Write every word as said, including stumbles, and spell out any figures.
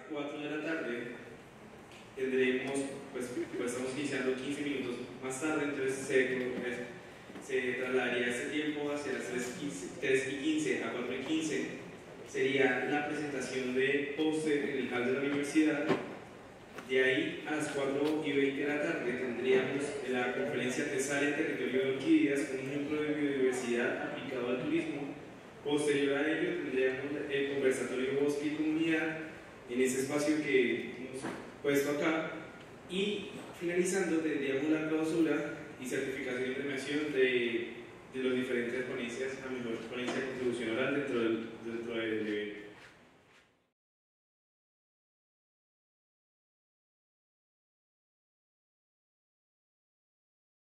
cuatro de la tarde tendremos, pues, pues estamos iniciando quince minutos más tarde, entonces se, se trasladaría este tiempo hacia las tres y quince a cuatro y quince. Sería la presentación de póster en el hall de la universidad. De ahí a las cuatro y veinte de la tarde tendríamos la conferencia Tesalia Territorio de Orquídeas, un ejemplo de biodiversidad aplicado al turismo. Posterior a ello tendríamos el conversatorio Bosque y Comunidad en ese espacio que hemos puesto acá, y finalizando tendríamos la clausura y certificación y premiación de, de las diferentes ponencias a mejor ponencia